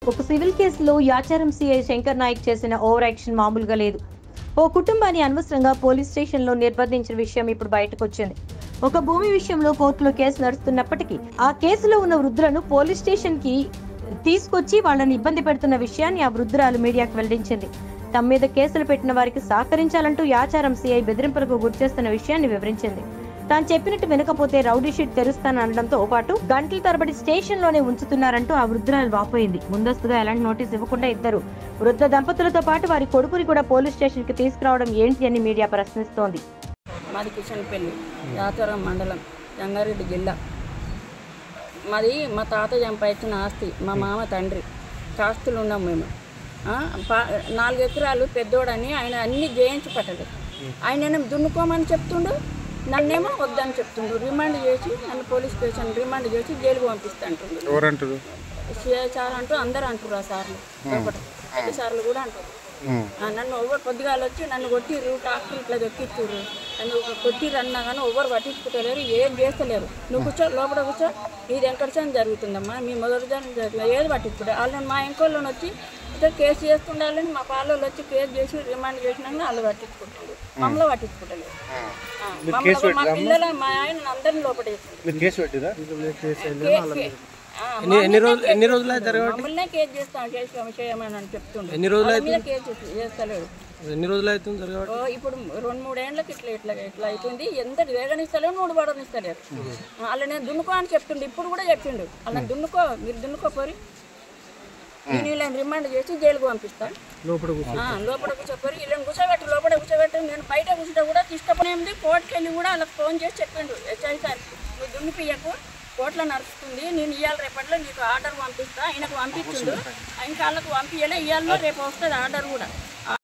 ఒక సివిల్ కేసులో యాచారం సిఐ శంకర్ నాయక్ చేసిన ఓవర్ యాక్షన్ మామూలుగా లేదు. ఓ కుటుంబాన్ని అనవసరంగా పోలీస్ స్టేషన్లో నిర్బంధించిన విషయం ఇప్పుడు బయటకు వచ్చింది. ఒక భూమి విషయంలో కోర్టులో కేసు నడుస్తున్నప్పటికీ ఆ కేసులో ఉన్న వృద్ధులను పోలీస్ స్టేషన్ కి తీసుకొచ్చి వాళ్ళని ఇబ్బంది పెడుతున్న విషయాన్ని ఆ వృద్ధురాలు మీడియాకు వెల్లడించింది. తమ మీద కేసులు పెట్టిన వారికి సహకరించాలంటూ యాచారం సిఐ బెదిరింపులకు గురిచేస్తున్న విషయాన్ని వివరించింది. తాను చెప్పినట్టు వినకపోతే రౌడీ షీట్ తెరుస్తానడంతో పాటు గంటల తరబడి స్టేషన్ లోనే ఉంచుతున్నారంటూ ఆ వృద్ధురాలు వాపోయింది. ముందస్తుగా ఎలాంటి నోటీస్ ఇవ్వకుండా ఇద్దరు వృద్ధ దంపతులతో పాటు వారి కొడుకుని కూడా పోలీస్ స్టేషన్ కి తీసుకురావడం ఏంటి అని మీడియా ప్రశ్నిస్తోంది. మాది కిషన్పల్లి, యాచారం మండలం, రంగారెడ్డి జిల్లా. మాది మా తాత సంపాదించిన ఆస్తి, మా మామ తండ్రి ఆస్తులు ఉన్నాం మేము. 4 ఎకరాలు పెద్దోడని ఆయన అన్ని జయించి పట్టలేదు. ఆయన దున్నుకోమని చెప్తుండు, నన్నేమో వద్దని చెప్తుండు. రిమాండ్ చేసి నన్ను పోలీస్ స్టేషన్ రిమాండ్ చేసి జైలుకు పంపిస్తాంటుండు. ఎవరంటారు? సిఐ సార్ అంటూ అందరూ అంటారు. ఆ సార్లు పెద్ద సార్లు కూడా అంటారు. నన్ను ఎవరు పొద్దుగాలు వచ్చి నన్ను కొట్టిర్రు, ట్రాక్టర్ ఇట్లా దొక్కిచ్చుర్రు, నన్ను కొట్టిర్రు అన్నా కానీ ఎవరు పట్టించుకుంటలేరు, ఏం చేస్తలేరు. నువ్వు కూర్చో, లోపల కూర్చో, ఇది వెంకటసాని జరుగుతుందమ్మా, మీ మొదటి జరుగుతుంది, ఏది పట్టించుకుంటారు. వాళ్ళని మా ఇంకోళ్ళని వచ్చి ఇట్లా కేసు చేస్తుండాలని మా పాలలో వచ్చి కేసు చేసి రిమాండ్ చేసినా వాళ్ళు పట్టించుకుంటారు, మమ్మల్ని పట్టించుకుంటలేదు. మా పిల్లలు మా ఆయన అందరిని లోపల మమ్మల్నే కేసు చేస్తాం, చేయమని చెప్తుండే. కేసు చేస్తలేడు. ఇప్పుడు 2-3 ఏళ్ళకి ఇట్లా అవుతుంది. ఎంత వేగనిస్తలేవు, 3 పడనిస్తలేరు. అలా నేను దున్నుకో అని చెప్తుండే, ఇప్పుడు కూడా చెప్పిండు. అలా దున్నుకో, మీరు దున్నుకోపోరి, నేను వీళ్ళని రిమాండ్ చేసి జైలుకు పంపిస్తాను. లోపల కూర్చోపోరి, వీళ్ళని కూర్చోబెట్టి లోపల కూర్చోబెట్టి, నేను బయట కూర్చుంటే కూడా తీసుకుపోయింది. కోర్టుకి వెళ్ళి కూడా వాళ్ళకి ఫోన్ చేసి చెప్పిండు, హెచ్ఐ సార్ నువ్వు దున్నిపియ్యకు, కోర్టులో నడుస్తుంది, నేను ఇవాళ రేపట్లో నీకు ఆర్డర్ పంపిస్తా. ఆయనకు పంపించిండు, ఇంకా వాళ్ళకు పంపించలే, ఇవాళ రేపు వస్తుంది ఆర్డర్ కూడా.